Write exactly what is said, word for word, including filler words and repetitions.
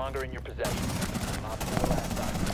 longer in your possession. Op four last time.